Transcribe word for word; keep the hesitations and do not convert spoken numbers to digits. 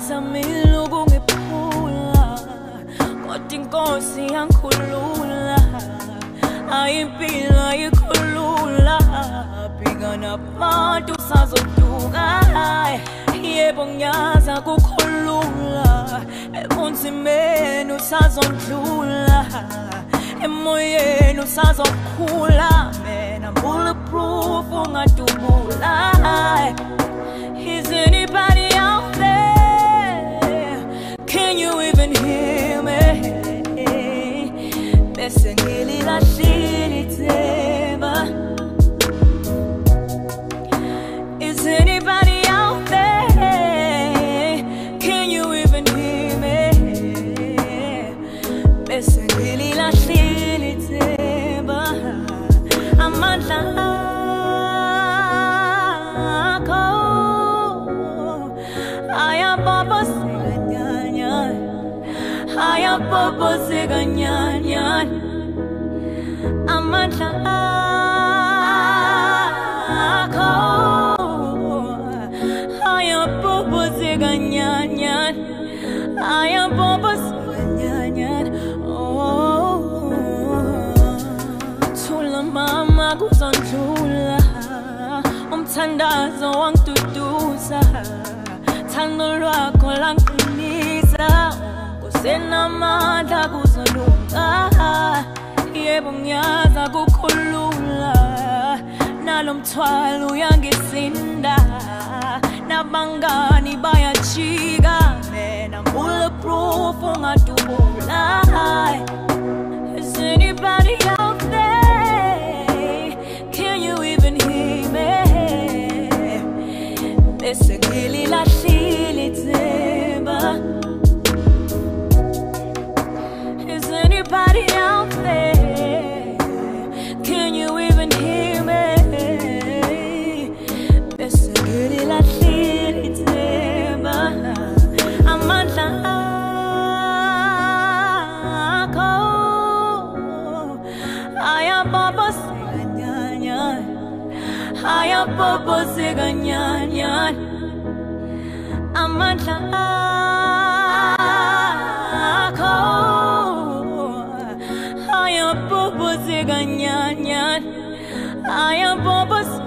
ngizamile ukungiphula kodwa inkosi yangikhulula ayimpilo ayikhulula bheka nabantu sazoduka yebo ngiyaza kukhulula ebunzimeni usazondlula emoyeni usazokhula mina bulletproof ungadubula. Is anybody out there? Can you even hear me? Bese ngililashilithemba. Is anybody out there? Can you even hear me? Bese ngililashilithemba. Amandla Bobo Ziganyan, Amandla akho, aya Bobo Ziganyan, aya Bobo Ziganyan. Oh, Tula mama kuzondlula, umthandazo wangituduza, thando lwakho langiqinisa. Senamandla kuzolunga yebo ngiyaza kukhulula nalo mthwalo uyangisinda nabangani bayajika mina bulletproof ungadubula. Is anybody out there? Can you even hear me? Bese ngililashilithemba. Anybody out there? Can you even hear me? Bese ngililashilithemba. Amandla akho, aya Bobo Ziganyan, aya Bobo Ziganyan. Amandla akho, aya Bobo Ziganyan, aya Bobo